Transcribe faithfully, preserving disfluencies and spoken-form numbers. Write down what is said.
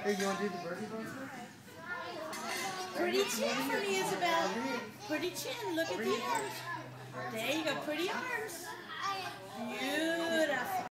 Hey, you want to do the birdie basket? Pretty chin for me, Isabel. Pretty chin. Look at the arms. There you go. Pretty arms.